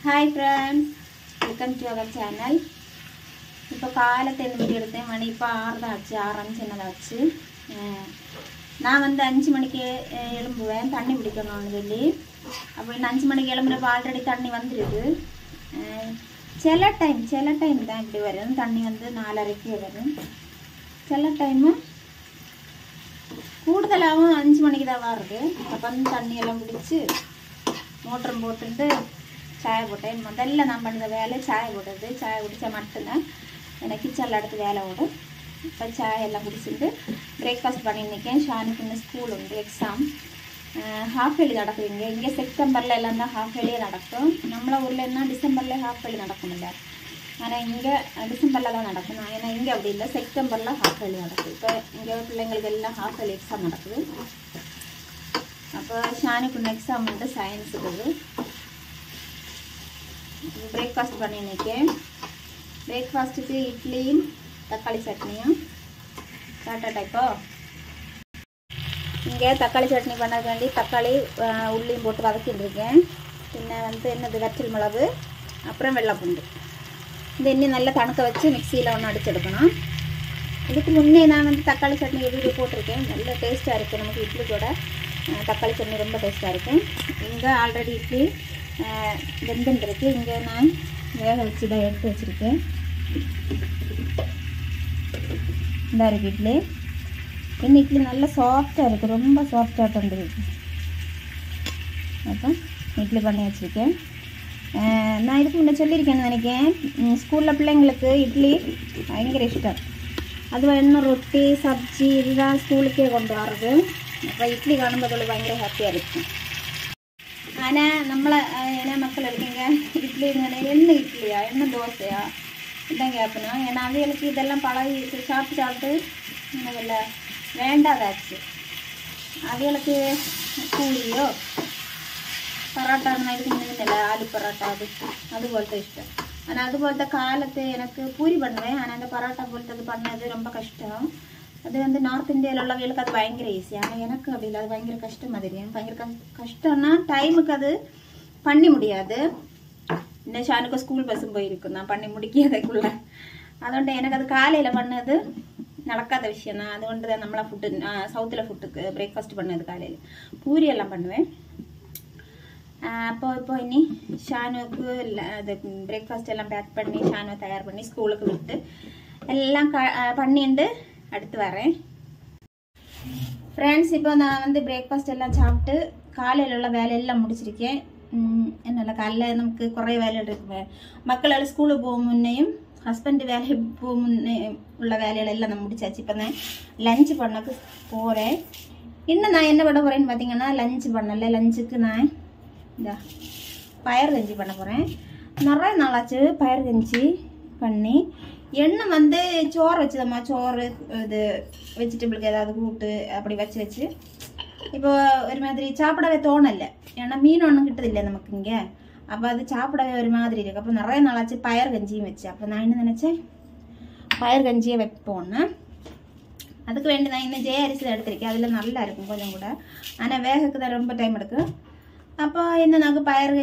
Hi friends, welcome to our channel. இப்போ காலத்தை video எடுத்தேன். மணி இப்போ 6 ஆச்சு, 6:05 என்னதாச்சு. நான் வந்து 5 மணிக்கு எழும்புவேன், தண்ணி பிடிக்கணும்னு சொல்லி. அப்போ இன்னும் 5 மணிக்கு எழும்புறப்ப ஆல்ரெடி தண்ணி வந்துடுது. சில டைம் தான் இப்படி வரும், தண்ணி வந்து 4:30க்கு வரும். சில டைமு கூடுதலாகவும் 5 மணிக்கு தான் வருது. அப்போ வந்து தண்ணி எல்லாம் பிடிச்சி மோட்டரும் போட்டுட்டு சாய போட்டேன். முதல்ல நான் பண்ணுற வேலை சாய போடுறது. சாய குடித்தா மட்டும்தான் எனக்கு கிச்சனில் அடுத்து வேலை ஓடும். இப்போ சாய எல்லாம் குடிச்சிட்டு பிரேக்ஃபாஸ்ட் பண்ணியிருக்கேன். ஷானுக்கு இன்னும் ஸ்கூல் உண்டு, எக்ஸாம் ஹாஃப் இயர்லி நடக்குதுங்க. இங்கே செப்டம்பரில் எல்லாம் தான் ஹாஃப் இயர்லியே நடக்கும். நம்மள ஊரில் என்ன டிசம்பரில் ஹாஃப் இயர்லி நடக்கும்ல, ஆனால் இங்கே டிசம்பரில் தான் நடக்கும். ஏன்னா இங்கே அப்படி இல்லை, செப்டம்பரில் ஹாஃப் இயர்லி நடக்குது. இப்போ இங்கே பிள்ளைங்களுக்கு எல்லாம் ஹாஃப் இயர்லி எக்ஸாம் நடக்குது. அப்போ ஷானுக்கு இன்னும் எக்ஸாம் வந்து சயின்ஸுக்கு. பிரேக்ஃபாஸ்ட் பண்ணியிருக்கேன். பிரேக்ஃபாஸ்ட்டுக்கு இட்லியும் தக்காளி சட்னியும் சாப்பிட்டா. இப்போ இங்கே தக்காளி சட்னி பண்ணது வேண்டி தக்காளி உள்ளியும் போட்டு வதக்கிட்டுருக்கேன். பின்ன வந்து என்னது வெற்றில் மிளகு, அப்புறம் வெள்ளைப்பூண்டு. இந்த இன்னும் நல்லா தணக்க வச்சு மிக்சியில் ஒன்று அடிச்செடுக்கணும். இதுக்கு முன்னே நான் வந்து தக்காளி சட்னி வீடியோ போட்டிருக்கேன். நல்ல டேஸ்ட்டாக இருக்குது. நமக்கு இட்லி கூட தக்காளி சட்னி ரொம்ப டேஸ்ட்டாக இருக்கும். இங்கே ஆல்ரெடி இட்லி வெந்துருக்கு. இங்கே நான் வேக வச்சு தான் எடுத்து வச்சுருக்கேன். இந்த இருக்குது இட்லி. இன்னும் இட்லி நல்லா சாஃப்டாக இருக்குது, ரொம்ப சாஃப்டாக தந்துருக்கு. அப்போ இட்லி பண்ணி வச்சுருக்கேன். நான் இதுக்கு முன்னே சொல்லியிருக்கேன்னு நினைக்கிறேன், ஸ்கூலில் பிள்ளைங்களுக்கு இட்லி பயங்கர இஷ்டம். அதுவும் இன்னும் ரொட்டி சப்ஜி இதுதான் ஸ்கூலுக்கே கொண்டு வர்றது. அப்போ இட்லி காணும்போது பயங்கர ஹாப்பியாக இருக்கும். ஆனால் நம்மளை என்ன மக்கள் இருக்கீங்க, இட்லி என்ன இட்லியா என்ன தோசையா இதான் கேட்பணும். ஏன்னா அவைகளுக்கு இதெல்லாம் பழகி சாப்பிட்டு என்னதில்ல வேண்டாதாச்சு. அவைகளுக்கு கூலியோ பரோட்டா அந்த மாதிரி இல்லை, ஆலு பரோட்டா அது போலத்த இஷ்டம். ஆனால் அது போலத்த காலத்து எனக்கு பூரி பண்ணுவேன். ஆனால் அந்த பரோட்டா போலத்தது பண்ணது ரொம்ப கஷ்டம். அது வந்து நார்த் இந்தியாவில் உள்ளவங்களுக்கு அது பயங்கர ஈஸி. ஆனால் எனக்கு அப்படி இல்லை, அது பயங்கர கஷ்டமாக தெரியும். பயங்கர கஷ்டம்னா டைமுக்கு அது பண்ணி முடியாது. இந்த ஷானுக்கு ஸ்கூல் பஸ்ஸும் போயிருக்கும் நான் பண்ணி முடிக்கிறதுக்குள்ள. அதுകൊണ്ട് எனக்கு அது காலையில் பண்ணது நடக்காத விஷயம் தான். அதுകൊണ്ട് தான் நம்மளா ஃபுட்டு சவுத்தில் ஃபுட்டுக்கு பிரேக்ஃபாஸ்ட் பண்ணது காலையில் பூரி எல்லாம் பண்ணுவேன். இப்போ இனி ஷானுக்கு அது பிரேக்ஃபாஸ்ட் எல்லாம் பேக் பண்ணி ஷானுவை தயார் பண்ணி ஸ்கூலுக்கு விட்டு எல்லாம் பண்ணிட்டு அடுத்து வரேன். ஃப்ரெண்ட்ஸ், இப்போ நான் வந்து பிரேக்ஃபாஸ்ட் எல்லாம் சாப்பிட்டு காலையில் உள்ள வேலையெல்லாம் முடிச்சிருக்கேன். என்னால் காலையில் நமக்கு குறைய வேலை இருக்கு. மக்களால் ஸ்கூலுக்கு போக முன்னையும் ஹஸ்பண்டு வேலைக்கு போக முன்னே உள்ள வேலைகளெல்லாம் நான் முடிச்சாச்சு. இப்போ நான் லஞ்சு பண்ணக்கு போகிறேன். இன்னும் நான் என்ன பண்ண போகிறேன்னு பார்த்தீங்கன்னா, லஞ்சு பண்ணலை. லஞ்சுக்கு நான் இந்த பயிர் கஞ்சி பண்ண போகிறேன். நிறைய நாளாச்சு பயிர் கஞ்சி பண்ணி. எண்ணெய் வந்து சோறு வச்சுதம்மா, சோறு இது வெஜிடபிளுக்கு ஏதாவது கூட்டு அப்படி வச்சு இப்போ ஒரு மாதிரி சாப்பிடவே தோணலை. ஏன்னா மீன் ஒன்றும் கிட்டதில்லை நமக்கு இங்கே. அப்போ அது சாப்பிடவே ஒரு மாதிரி இருக்குது. அப்போ நிறைய நாளாச்சு பயிர் கஞ்சியும் வச்சு. அப்போ நான் என்ன நினச்சேன், பயிர் கஞ்சியை வைப்போன்னு. அதுக்கு வேண்டி நான் இன்னும் ஜெய அரிசி எடுத்திருக்கேன். அதில் நல்லா இருக்கும் கொஞ்சம் கூட. ஆனால் வேகக்கு தான் ரொம்ப டைம் எடுக்கும். அப்போ என்ன நாங்கள் பயிர்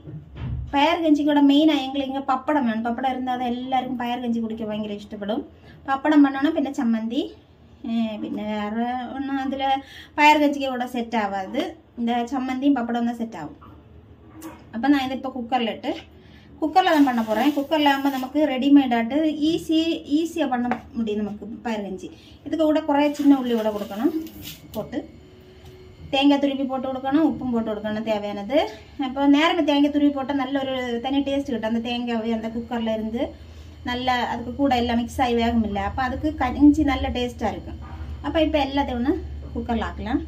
கஞ்சி கூட மெயினாக எங்களுக்கு இங்கே பப்படம் வேணும். பப்படம் இருந்தால் தான் எல்லாருக்கும் பயிர் கஞ்சி குடிக்க பயங்கர இஷ்டப்படும். பப்படம் பண்ணோன்னா பின்ன சம்மந்தி பின்ன வேறு ஒன்றும் அதில் பயிர் கஞ்சிக்கு கூட செட் ஆகாது. இந்த சம்மந்தியும் பப்படம் தான் செட் ஆகும். அப்போ நான் இதை இப்போ குக்கரில் தான் பண்ண போகிறேன். குக்கரில் ஆகும்போது நமக்கு ரெடிமேடாட்டு ஈஸியாக பண்ண முடியும் நமக்கு பயிர் கஞ்சி. இதுக்கு கூட குறைய சின்ன உள்ளி கூட கொடுக்கணும், போட்டு தேங்காய் துருவி போட்டு கொடுக்கணும், உப்பும் போட்டு கொடுக்கணும் தேவையானது. அப்போ நேரமே தேங்காய் துருவி போட்டால் நல்ல ஒரு தனி டேஸ்ட் கிட்டும். அந்த தேங்காய் அந்த குக்கரில் இருந்து நல்லா அதுக்கு கூட எல்லாம் மிக்ஸ் ஆகி வேகும் இல்லை. அப்போ அதுக்கு கஞ்சி நல்ல டேஸ்ட்டாக இருக்கும். அப்போ இப்போ எல்லாத்தையும் ஒன்று குக்கரில் ஆக்கலாம்.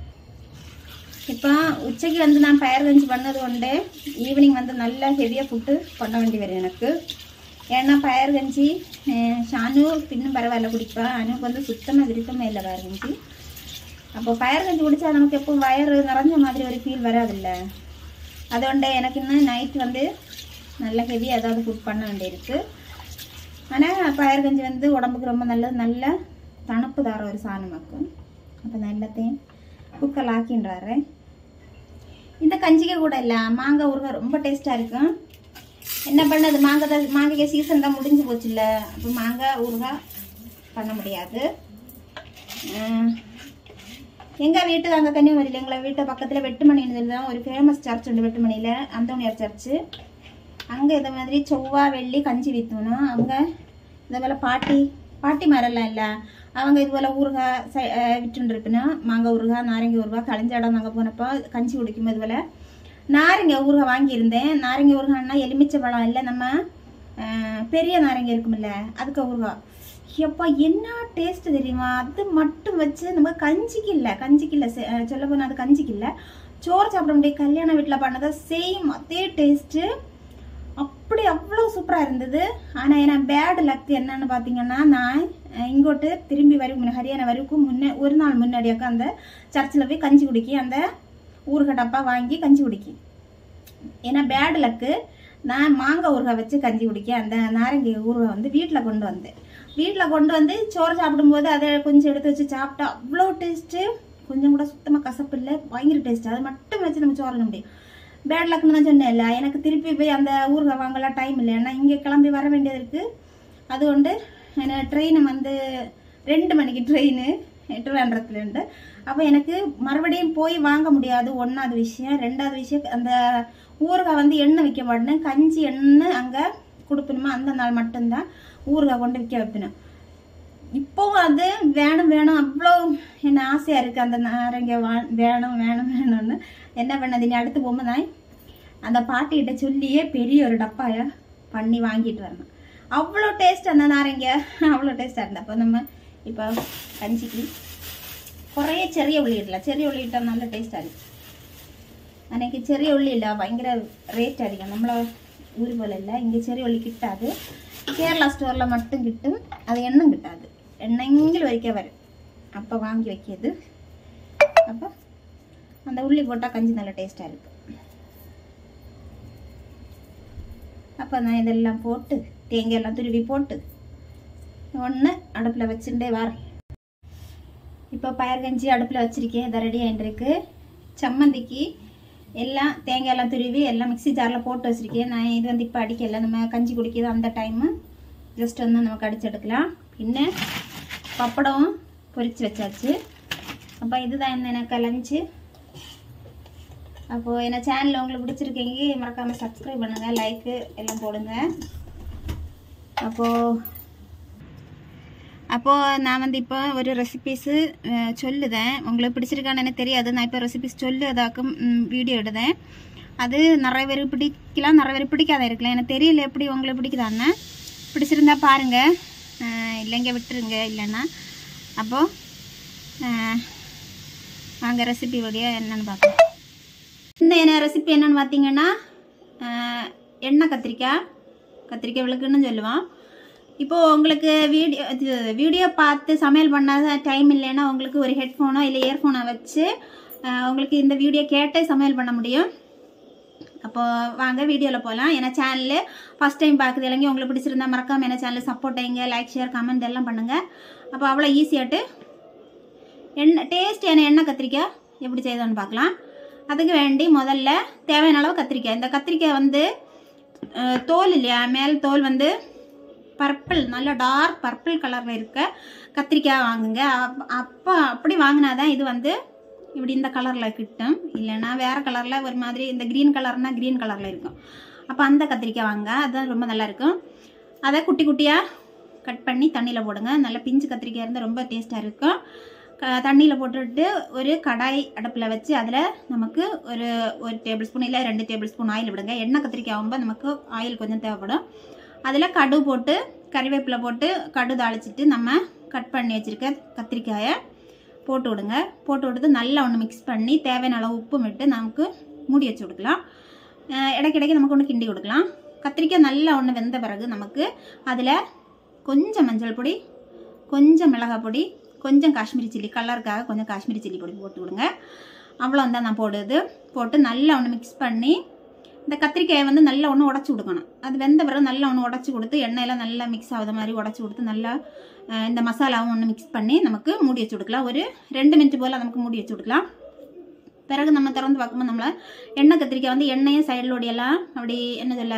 இப்போ உச்சைக்கு வந்து நான் பயிர் கஞ்சி பண்ணது கொண்டு ஈவினிங் வந்து நல்லா ஹெவியாக ஃபுட்டு பண்ண வேண்டி வரும் எனக்கு. ஏன்னா பயிர் கஞ்சி ஷானு பின்னும் பரவாயில்ல குடிப்பேன். அனுக்கு வந்து சுத்தமாக விருப்பமே இல்லை பயிர் கஞ்சி. அப்போ பயிர் கஞ்சி குடித்தா நமக்கு எப்போ வயிறு நிறைஞ்ச மாதிரி ஒரு ஃபீல் வராதில்ல. அதுകൊണ്ട് எனக்கு இன்னும் நைட் வந்து நல்லா ஹெவியாக ஏதாவது ஃபுட் பண்ண வேண்டியிருக்கு. ஆனால் பயிர் கஞ்சி வந்து உடம்புக்கு ரொம்ப நல்லது, நல்ல தணுப்பு தர ஒரு சாணமாக்கும். அப்போ நான் எல்லாத்தையும் குக்கரில் ஆக்கின்றாரு. இந்த கஞ்சிக்கு கூட இல்லை மாங்காய் ஊறுகாய் ரொம்ப டேஸ்ட்டாக இருக்கும். என்ன பண்ணது, மாங்காய் சீசன் தான் முடிஞ்சு போச்சுல்ல. அப்போ மாங்காய் ஊறுகாய் பண்ண முடியாது. எங்கள் வீட்டு அங்கே கன்னியாகுமரியில் எங்களை வீட்டு பக்கத்தில் வெட்டுமணின்னு தான் ஒரு ஃபேமஸ் சர்ச் உண்டு. வெட்டுமணியில் அந்தோனியார் சர்ச்சு. அங்கே இதை மாதிரி செவ்வாய் வெள்ளி கஞ்சி விற்றணும். அவங்க இதே போல் பாட்டி மரம்லாம் இல்லை, அவங்க இது போல் ஊறுகாய் விட்டுருப்பினா மாங்காய் ஊறுகாய், நாரங்கி ஊறுகாய். கலைஞ்ச இடம் நாங்கள் போனப்போ கஞ்சி குடிக்கும் இது போல் நாரங்க ஊறுகாய் வாங்கியிருந்தேன். நாரங்கி ஊறுகாய்னா எலுமிச்சை பழம் இல்லை, நம்ம பெரிய நாரங்கி இருக்குமில்ல அதுக்கு ஊறுகாய். எப்பா என்ன டேஸ்ட்டு தெரியுமா, அது மட்டும் வச்சு நம்ம கஞ்சிக்கு இல்லை சொல்ல போனால் அது கஞ்சிக்கு இல்லை, சோறு சாப்பிட முடியும். கல்யாண வீட்டில் பண்ணதை சேம் அதே டேஸ்ட்டு, அப்படி அவ்வளோ சூப்பராக இருந்தது. ஆனால் ஏன்னா பேட் லக் என்னன்னு பார்த்தீங்கன்னா, நான் இங்கோட்டு திரும்பி ஹரியானா வரைக்கும் ஒரு நாள் முன்னாடியாக்க அந்த சர்ச்சில் போய் கஞ்சி குடிக்கி அந்த ஊறுகாய் டப்பா வாங்கி கஞ்சி குடிக்கி. ஏன்னா பேட் லக்கு நான் மாங்காய் ஊறுகாய் வச்சு கஞ்சி குடிக்க அந்த நாரங்கி ஊறுகாய் வந்து வீட்டில் கொண்டு வந்து சோறு சாப்பிடும்போது அதை கொஞ்சம் எடுத்து வச்சு சாப்பிட்டா அவ்வளோ டேஸ்ட்டு. கொஞ்சம் கூட சுத்தமாக கசப்பு இல்லை, பயங்கர டேஸ்ட்டு. அதை மட்டும் வச்சு நம்ம சோறு முடியும். பேட் லக்னு தான் சொன்னேன் இல்லை, எனக்கு திருப்பி போய் அந்த ஊறுகாய் வாங்கலாம் டைம் இல்லை. ஏன்னா இங்கே கிளம்பி வர வேண்டியது இருக்குது. அது கொண்டு ட்ரெயின் வந்து 2 மணிக்கு ட்ரெயின் திருவனந்தபுரத்துலேருந்து. அப்போ எனக்கு மறுபடியும் போய் வாங்க முடியாது. 1வது விஷயம். 2வது விஷயம், அந்த ஊறுகாய் வந்து எண்ணெய் வைக்க மாட்டேன், கஞ்சி எண்ணெய் அங்கே கொடுப்பணுமா அந்த நாள் மட்டும்தான் ஊறுகாய் கொண்டு விற்க வைப்பினேன். இப்போவும் அது வேணும் அவ்வளோ என்ன ஆசையாக இருக்குது. அந்த நாரங்க வேணும்னு என்ன பண்ணது, நீ அடுத்து போகும்போது நான் அந்த பாட்டிகிட்ட சொல்லியே பெரிய ஒரு டப்பாயை பண்ணி வாங்கிட்டு வரணும். அவ்வளோ டேஸ்ட் அந்த நாரங்க, அவ்வளோ டேஸ்ட்டாக இருந்தேன். அப்போ நம்ம இப்போ கஞ்சிக்கு குறைய செறிய உள்ளி இடலாம். செறிய உள்ளி இட்டால் நல்ல டேஸ்ட்டாக இருக்குது. அன்றைக்கி செறிய உள்ளி இல்லை, பயங்கர ரேட் அதிகம். நம்மள ஊர் போல் இல்லை, இங்கே செறிய உள்ளி கிட்டாது. கேரளா ஸ்டோரில் மட்டும் கிட்டும். அது எண்ணெய் கிட்டாது, எண்ணெய்கள் வரைக்கும் வரும். அப்போ வாங்கி வைக்கிது. அப்போ அந்த உள்ளி போட்டால் கஞ்சி நல்ல டேஸ்ட்டாக இருக்குது. அப்போ நான் இதெல்லாம் போட்டு தேங்காயெல்லாம் துருவி போட்டு ஒன்று அடுப்பில் வச்சுட்டே வரேன். இப்போ பயறு கஞ்சி அடுப்பில் வச்சுருக்கேன். இதை ரெடி ஆகிட்டுருக்கு. சம்மந்திக்கு எல்லாம் தேங்காயெல்லாம் துருவி எல்லாம் மிக்ஸி ஜாரில் போட்டு வச்சுருக்கேன். நான் இது வந்து இப்போ அடிக்கலை, நம்ம கஞ்சி குடிக்கிறது அந்த டைமு ஜஸ்ட் வந்து நமக்கு அடிச்சு எடுக்கலாம். பின்ன பப்படம் பொரித்து வச்சாச்சு. அப்போ இதுதான் என்ன எனக்கு லஞ்சு. அப்போது என்ன சேனலில் உங்களுக்கு பிடிச்சிருக்கீங்க மறக்காமல் சப்ஸ்கிரைப் பண்ணுங்கள், லைக்கு எல்லாம் போடுங்க. அப்போது நான் வந்து இப்போ ஒரு ரெசிபீஸு சொல்லுதேன். உங்களுக்கு பிடிச்சிருக்கான்னு எனக்கு தெரியாது. நான் இப்போ ரெசிபீஸ் சொல்லுதாக்கும் வீடியோ எடுத்தேன். அது நிறைய பேர் பிடிக்கலாம், நிறைய பேர் பிடிக்காத இருக்கலாம். எனக்கு தெரியல எப்படி உங்களுக்கு பிடிக்குதான்னு. பிடிச்சிருந்தா பாருங்கள், இல்லைங்க விட்டுருங்க இல்லைன்னா. அப்போது வாங்க ரெசிபி வீடியோ என்னென்னு பார்க்கலாம். இந்த ரெசிபி என்னென்னு பார்த்தீங்கன்னா, எண்ணெய் கத்திரிக்காய் விளக்குன்னு சொல்லுவோம். இப்போது உங்களுக்கு வீடியோ பார்த்து சமையல் பண்ணாத டைம் இல்லைன்னா உங்களுக்கு ஒரு ஹெட்ஃபோனோ இல்லை இயர்ஃபோனோ வச்சு உங்களுக்கு இந்த வீடியோ கேட்டே சமையல் பண்ண முடியும். அப்போது வாங்க வீடியோவில் போகலாம். ஏன்னா சேனலு ஃபஸ்ட் டைம் பார்க்குது இல்லைங்க, உங்களுக்கு பிடிச்சிருந்தா மறக்காமல் என்ன சேனலில் சப்போர்ட் செய்யுங்க, லைக் ஷேர் கமெண்ட் எல்லாம் பண்ணுங்கள். அப்போ அவ்வளோ ஈஸியாட்டு டேஸ்ட் எண்ணெய் கத்திரிக்காய் எப்படி செய்தோன்னு பார்க்கலாம். அதுக்கு வேண்டி முதல்ல தேவையான அளவு கத்திரிக்காய். இந்த கத்திரிக்காய் வந்து தோல் இல்லையா, மேல் தோல் வந்து பர்பிள், நல்ல டார்க் பர்பிள் கலரில் இருக்க கத்திரிக்காய் வாங்குங்க. அப்படி வாங்கினா தான் இது வந்து இப்படி இந்த கலரில் கிட்டும். இல்லைன்னா வேறு கலரில் ஒரு மாதிரி இந்த க்ரீன் கலர்னால் க்ரீன் கலரில் இருக்கும். அப்போ அந்த கத்திரிக்காய் வாங்க, அதுதான் ரொம்ப நல்லாயிருக்கும். அதை குட்டி குட்டியாக கட் பண்ணி தண்ணியில் போடுங்க. நல்ல பிஞ்சு கத்திரிக்காய் இருந்தால் ரொம்ப டேஸ்ட்டாக இருக்கும். தண்ணியில் போட்டுட்டு ஒரு கடாய் அடுப்பில் வச்சு அதில் நமக்கு ஒரு டேபிள் ஸ்பூன் இல்லை 2 டேபிள் ஸ்பூன் ஆயில் விடுங்க. எண்ணெய் கத்திரிக்காய் ஆகும்போது நமக்கு ஆயில் கொஞ்சம் தேவைப்படும். அதில் கடு போட்டு கறிவேப்பிலை போட்டு கடு தாளிச்சிட்டு நம்ம கட் பண்ணி வச்சுருக்க கத்திரிக்காயை போட்டு விடுங்க. போட்டு விட்டு நல்லா ஒன்று மிக்ஸ் பண்ணி தேவையான அளவு உப்பும் விட்டு நமக்கு மூடி வச்சு கொடுக்கலாம். இடைக்கிடைக்கு நமக்கு ஒன்று கிண்டி கொடுக்கலாம். கத்திரிக்காய் நல்லா ஒன்று வெந்த பிறகு நமக்கு அதில் கொஞ்சம் மஞ்சள் பொடி, கொஞ்சம் மிளகாய் பொடி, கொஞ்சம் காஷ்மீரி சில்லி, கலருக்காக கொஞ்சம் காஷ்மீரி சில்லி பொடி போட்டு விடுங்க. அவ்வளோ தான் நான் போட்டு நல்லா ஒன்று மிக்ஸ் பண்ணி இந்த கத்திரிக்காயை வந்து நல்லா ஒன்று உடச்சி கொடுக்கணும். அது வெந்த பிறகு நல்லா ஒன்று உடச்சி கொடுத்து எண்ணெயெல்லாம் நல்லா மிக்ஸ் ஆகுத மாதிரி உடச்சி கொடுத்து நல்லா இந்த மசாலாவும் ஒன்று மிக்ஸ் பண்ணி நமக்கு மூடி வச்சு கொடுக்கலாம். ஒரு 2 மினிட் போல் நமக்கு மூடி வச்சு கொடுக்கலாம். பிறகு நம்ம திறந்து பார்க்கும்போது நம்மளை எண்ணெய் கத்திரிக்காய் வந்து எண்ணெயும் சைடிலோடையெல்லாம் அப்படி என்ன சொல்ல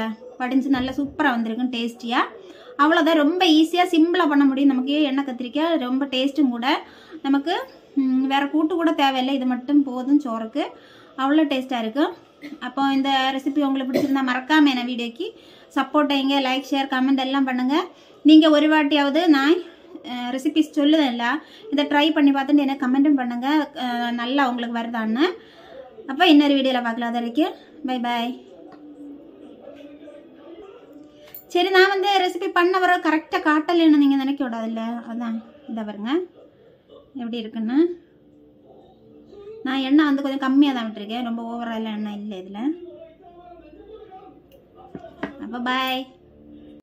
வடிஞ்சு நல்லா சூப்பராக வந்திருக்கும் டேஸ்டியாக. அவ்வளோதான், ரொம்ப ஈஸியாக சிம்பிளாக பண்ண முடியும். நமக்கு எண்ணெய் கத்திரிக்காய் ரொம்ப டேஸ்ட்டும் கூட. நமக்கு வேறு கூட்டு கூட தேவையில்லை, இது மட்டும் போதும் சோறுக்கு. அவ்வளோ டேஸ்ட்டாக இருக்கும். அப்போ இந்த ரெசிபி உங்களுக்கு பிடிச்சிருந்தா மறக்காமல் என்ன வீடியோக்கு சப்போர்ட் செய்யுங்க. லைக், ஷேர், கமெண்ட் எல்லாம் பண்ணுங்கள். நீங்கள் ஒரு வாட்டியாவது நான் ரெசிபிஸ் சொல்லுதில்ல, இதை ட்ரை பண்ணி பார்த்துட்டு எனக்கு கமெண்ட்டும் பண்ணுங்கள் நல்லா உங்களுக்கு வருதான்னு. அப்போ இன்னொரு வீடியோவில் பார்க்கலாம். அது வரைக்கும் பை பாய். சரி, நான் வந்து ரெசிபி பண்ண வர கரெக்டாக காட்டலைன்னு நீங்கள் நினைக்க விடாதில்ல, அதான் இதை பாருங்க எப்படி இருக்குன்னு. நான் எண்ணெய் வந்து கொஞ்சம் கம்மியாக தான் விட்டுருக்கேன், ரொம்ப ஓவராக எண்ணெய் இல்லை இதில். அப்போ பாய்.